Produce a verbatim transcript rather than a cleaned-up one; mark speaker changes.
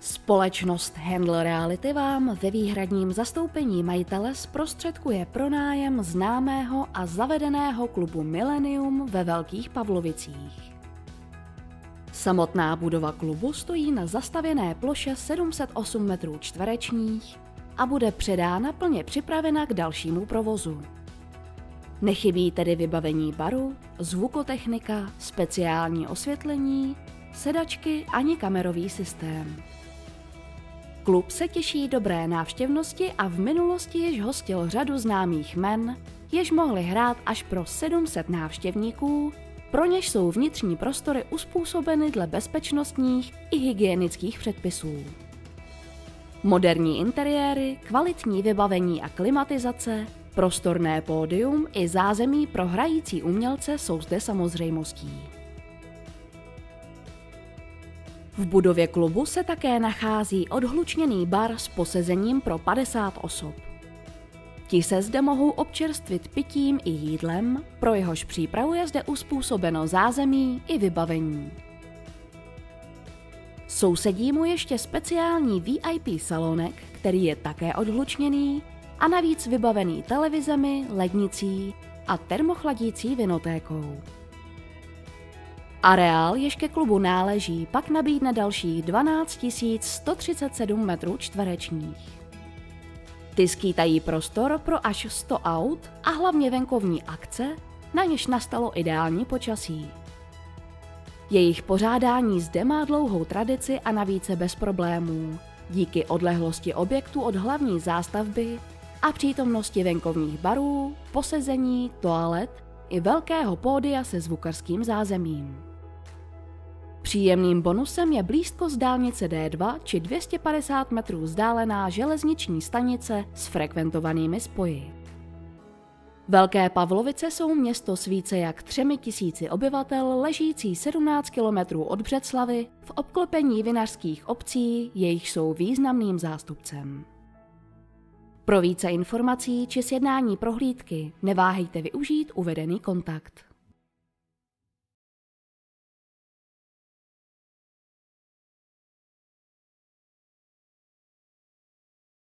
Speaker 1: Společnost Handle Reality vám ve výhradním zastoupení majitele zprostředkuje pronájem známého a zavedeného klubu Millennium ve Velkých Pavlovicích. Samotná budova klubu stojí na zastavěné ploše sedm set osm metrů čtverečních a bude předána plně připravena k dalšímu provozu. Nechybí tedy vybavení baru, zvukotechnika, speciální osvětlení, sedačky ani kamerový systém. Klub se těší dobré návštěvnosti a v minulosti již hostil řadu známých jmen, jež mohli hrát až pro sedm set návštěvníků, pro něž jsou vnitřní prostory uspůsobeny dle bezpečnostních i hygienických předpisů. Moderní interiéry, kvalitní vybavení a klimatizace, prostorné pódium i zázemí pro hrající umělce jsou zde samozřejmostí. V budově klubu se také nachází odhlučněný bar s posezením pro padesát osob. Ti se zde mohou občerstvit pitím i jídlem, pro jehož přípravu je zde uspůsobeno zázemí i vybavení. Sousedí mu ještě speciální V I P salonek, který je také odhlučněný a navíc vybavený televizemi, lednicí a termochladící vinotékou. Areál, jež ke klubu náleží, pak nabídne dalších dvanáct tisíc sto třicet sedm metrů čtverečních. Ty skýtají prostor pro až sto aut a hlavně venkovní akce, na něž nastalo ideální počasí. Jejich pořádání zde má dlouhou tradici a navíc bez problémů, díky odlehlosti objektu od hlavní zástavby a přítomnosti venkovních barů, posezení, toalet i velkého pódia se zvukarským zázemím. Příjemným bonusem je blízko z dálnice D dva či dvě stě padesát metrů vzdálená železniční stanice s frekventovanými spoji. Velké Pavlovice jsou město s více jak třemi tisíci obyvatel ležící sedmnáct kilometrů od Břeclavi v obklopení vinařských obcí, jejich jsou významným zástupcem. Pro více informací či sjednání prohlídky neváhejte využít uvedený kontakt.